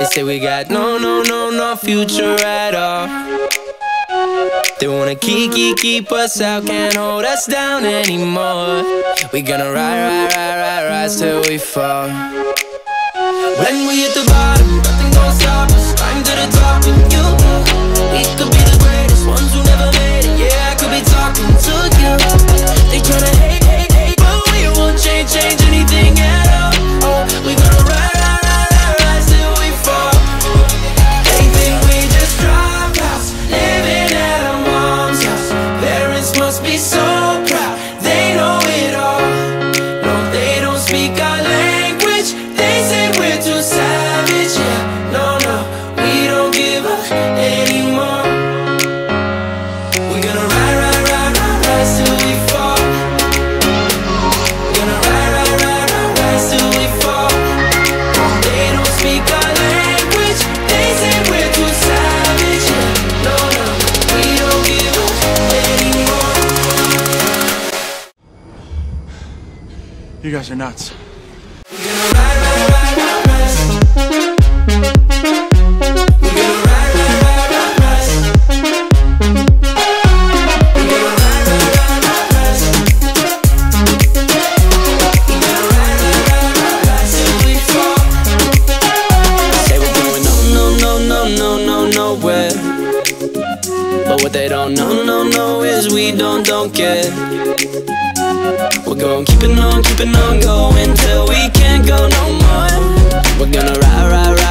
They say we got no future at all. They wanna keep us out, can't hold us down anymore. We gonna rise till we fall. When we hit the bottom, nothing gonna stop us. Climb to the top with you. We could be the greatest ones who never made it. Yeah, I could be talking to you. They tryna hate, but we won't change anything at all. Oh, we gonna rise till we fall. They think we just dropped out, living at our mom's house. Parents must be so proud, they know it all. No, they don't speak our language. They say we're too savage. Yeah, no, we don't give up anymore. We're gonna rise till we fall. We're gonna rise till we fall. They don't speak our language. They say we're too savage. Yeah, no, we don't give up anymore. You guys are nuts. We're gonna rise. Nowhere. But what they don't know is we don't care. We're gonna keep it on going till we can't go no more. We're gonna ride